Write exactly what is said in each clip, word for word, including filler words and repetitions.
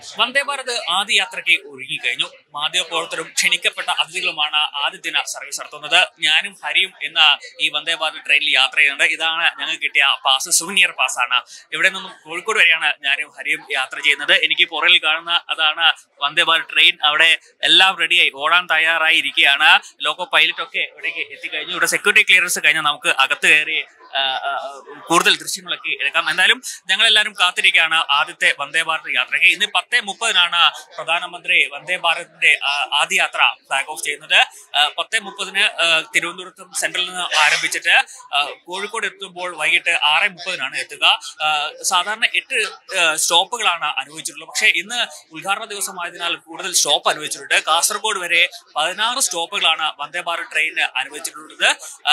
Vande bharat ആദ്യ യാത്രയ്ക്ക് ഒരുങ്ങി കഴിഞ്ഞു. മാധ്യമപ്രവർത്തകരും ക്ഷണിക്കപ്പെട്ട അതിഥികളുമാണ് ആദ്യ ദിന സർവീസ് നടത്തുന്നത്. ഞാനും ഹരിയും ഇന്ന് ഈ വന്ദേ ഭാരത് ട്രെയിനിൽ യാത്ര ചെയ്യുന്നുണ്ട്. ഇതാണ് ഞങ്ങൾക്ക് കിട്ടിയ പാസ്, സുവനിയർ പാസ്സാണ്. ഇവിടെ നിന്നും കോഴിക്കോട് വരെയാണ് ഞാനും ഹരിയും യാത്ര ചെയ്യുന്നത്. എനിക്ക് പുറകിൽ കാണുന്ന അതാണ് വന്ദേ ഭാരത് ട്രെയിൻ. അവിടെ എല്ലാം റെഡിയായി ഓടാൻ തയ്യാറായി ഇരിക്കുകയാണ്. ലോക്കോ പൈലറ്റ് ഒക്കെ ഇവിടേക്ക് എത്തിക്കഴിഞ്ഞു. ഇവിടെ സെക്യൂരിറ്റി ക്ലിയറൻസ് കഴിഞ്ഞാൽ നമുക്ക് അകത്ത് കയറി കൂടുതൽ ദൃശ്യങ്ങളൊക്കെ എടുക്കാം. എന്തായാലും ഞങ്ങളെല്ലാവരും കാത്തിരിക്കുകയാണ് ആദ്യത്തെ വന്ദേ ഭാരത് യാത്രയ്ക്ക്. ഇന്ന് പത്ത് മുപ്പതിനാണ് പ്രധാനമന്ത്രി വന്ദേ ഭാരതിന്റെ ആദ്യ യാത്ര ഫ്ലാഗ് ഓഫ് ചെയ്യുന്നത്. പത്ത് മുപ്പതിന് തിരുവനന്തപുരത്ത് സെൻട്രലിൽ നിന്ന് ആരംഭിച്ചിട്ട് കോഴിക്കോട് എത്തുമ്പോൾ വൈകിട്ട് ആറ് മുപ്പതിനാണ് എത്തുക. സാധാരണ എട്ട് സ്റ്റോപ്പുകളാണ് അനുവദിച്ചിട്ടുള്ളത്. പക്ഷേ ഇന്ന് ഉദ്ഘാടന ദിവസമായതിനാൽ കൂടുതൽ സ്റ്റോപ്പ് അനുവദിച്ചിട്ടുണ്ട്. കാസർഗോഡ് വരെ പതിനാറ് സ്റ്റോപ്പുകളാണ് വന്ദേ ഭാരത് ട്രെയിനിന് അനുവദിച്ചിട്ടുള്ളത്.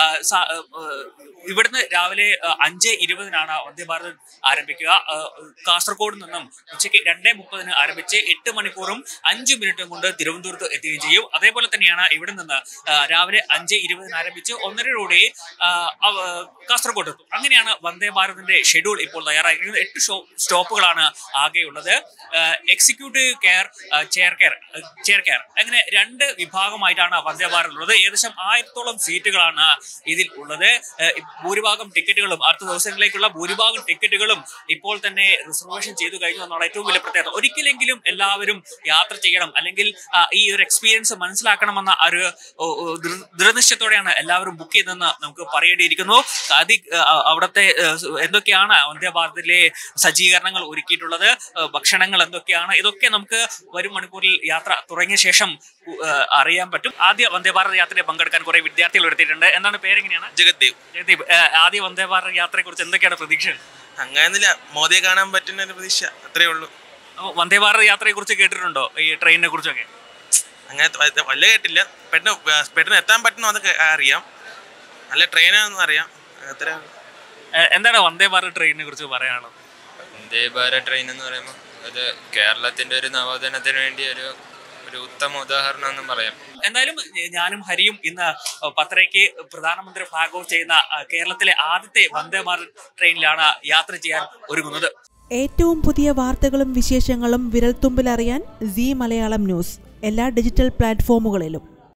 ഇവിടുന്ന് രാവിലെ അഞ്ച് ഇരുപതിനാണ് വന്ദേ ഭാരത് ആരംഭിക്കുക. കാസർഗോഡ് നിന്നും ഉച്ചയ്ക്ക് രണ്ടേ മുപ്പതിന് ആരംഭിച്ച് എട്ട് മണിക്കൂറും അഞ്ചു മിനിറ്റും കൊണ്ട് തിരുവനന്തപുരത്ത് എത്തുകയും ചെയ്യും. അതേപോലെ തന്നെയാണ് ഇവിടെ നിന്ന് രാവിലെ അഞ്ച് ഇരുപതിന് ആരംഭിച്ച് ഒന്നരയോടെ കാസർഗോഡ് എത്തും. അങ്ങനെയാണ് വന്ദേ ഭാരതിന്റെ ഷെഡ്യൂൾ ഇപ്പോൾ തയ്യാറായിരിക്കുന്നത്. എട്ട് സ്റ്റോപ്പുകളാണ് ആകെയുള്ളത്. Executive car, chair car chair car അങ്ങനെ രണ്ട് വിഭാഗമായിട്ടാണ് വന്ദേ ഭാരത് ഉള്ളത്. ഏകദേശം ആയിരത്തോളം സീറ്റുകളാണ് ഇതിൽ ഉള്ളത്. ഭൂരിഭാഗം ടിക്കറ്റുകളും അടുത്ത ദിവസങ്ങളിലേക്കുള്ള ഭൂരിഭാഗം ടിക്കറ്റുകളും ഇപ്പോൾ തന്നെ റിസർവേഷൻ ചെയ്തു കഴിഞ്ഞു എന്നാണ് ഏറ്റവും വലിയ പ്രത്യേകത. ഒരിക്കലെങ്കിലും എല്ലാവരും യാത്ര ചെയ്യണം, അല്ലെങ്കിൽ ഈ ഒരു എക്സ്പീരിയൻസ് മനസ്സിലാക്കണമെന്ന ഒരു ദൃഢനിശ്ചയത്തോടെയാണ് എല്ലാവരും ബുക്ക് ചെയ്തതെന്ന് നമുക്ക് പറയേണ്ടിയിരിക്കുന്നു. അതി അവിടുത്തെ എന്തൊക്കെയാണ് വന്ദേ ഭാരതിലെ സജ്ജീകരണങ്ങൾ ഒരുക്കിയിട്ടുള്ളത്, ഭക്ഷണങ്ങൾ എന്തൊക്കെയാണ്, ഇതൊക്കെ നമുക്ക് വരും മണിക്കൂറിൽ യാത്ര തുടങ്ങിയ ശേഷം അറിയാൻ പറ്റും. ആദ്യ വന്ദേ ഭാരത് യാത്രയിൽ പങ്കെടുക്കാൻ കുറെ വിദ്യാർത്ഥികൾ എടുത്തിട്ടുണ്ട്. എന്താണ് പേരെങ്ങനെയാണ്? ജഗദേവ്. ജഗദീപ്, ആദ്യ വന്ദേ ഭാരത് യാത്രയെ കുറിച്ച് എന്തൊക്കെയാണ് പ്രതീക്ഷ? അങ്ങനെയൊന്നുമില്ല, മോദിയെ കാണാൻ പറ്റുന്ന ഒരു പ്രതീക്ഷ, അത്രേ ഉള്ളൂ. വന്ദേ ഭാരത് യാത്രയെ കുറിച്ച് കേട്ടിട്ടുണ്ടോ? ഈ ട്രെയിനിനെ കുറിച്ചൊക്കെ അങ്ങനെ വല്ല കേട്ടില്ല. പെട്ടെന്ന് പെട്ടെന്ന് എത്താൻ പറ്റുന്ന അതൊക്കെ അറിയാം. നല്ല ട്രെയിനാണെന്ന് അറിയാം. അത്ര. എന്താണ് വന്ദേ ഭാരത് ട്രെയിനിനെ കുറിച്ച് പറയാനുള്ളത്? വന്ദേ ഭാരത് ട്രെയിൻ എന്ന് പറയുമ്പോൾ അത് കേരളത്തിന്റെ ഒരു നവോത്ഥാനത്തിന് വേണ്ടി ഒരു ഒരു ഉത്തമ ഉദാഹരണം എന്നും പറയാം. എന്തായാലും ഞാനും ഹരിയും ഇന്ന് പത്തരയ്ക്ക് പ്രധാനമന്ത്രി ഫ്ലാഗ് ഓഫ് ചെയ്യുന്ന കേരളത്തിലെ ആദ്യത്തെ വന്ദേ ഭാരത് ട്രെയിനിലാണ് യാത്ര ചെയ്യാൻ ഒരുങ്ങുന്നത്. ഏറ്റവും പുതിയ വാർത്തകളും വിശേഷങ്ങളും വിരൽത്തുമ്പിലറിയാൻ സീ മലയാളം ന്യൂസ് എല്ലാ ഡിജിറ്റൽ പ്ലാറ്റ്ഫോമുകളിലും.